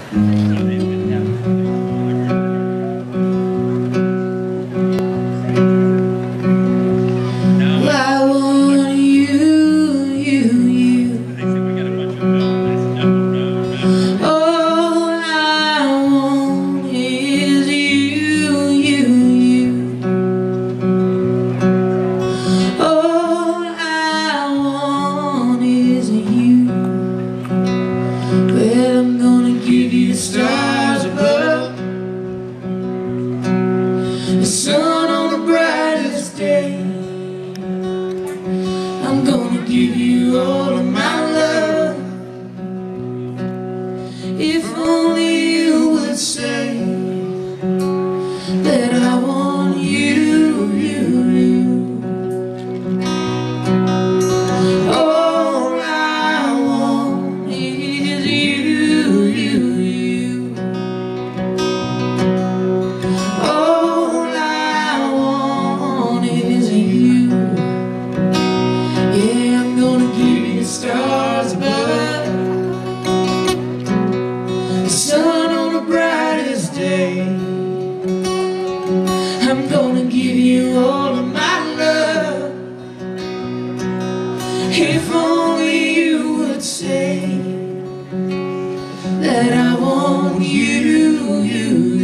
Stars above, the sun on the brightest day. I'm gonna give you all of my love. If only you would say that I want you. All I want is you. All I want is you. Yeah, I'm gonna give you the stars above, the sun on the brightest day. I'm gonna give you all of my love. If only you would say that I want you.